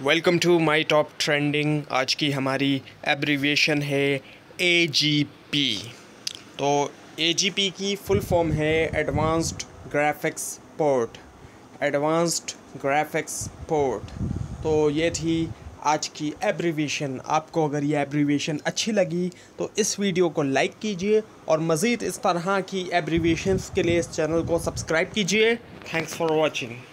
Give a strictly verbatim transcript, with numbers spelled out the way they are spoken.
Welcome to my top trending. आज की हमारी एब्रीविएशन है ए जी पी। तो ए जी पी की फुल फॉर्म है advanced graphics port. Advanced graphics port. तो ये थी आज की एब्रीविएशन। आपको अगर ये एब्रीविएशन अच्छी लगी तो इस वीडियो को लाइक कीजिए और मज़ीद इस तरह की एब्रीविएशंस के लिए इस चैनल को सब्सक्राइब कीजिए। Thanks for watching.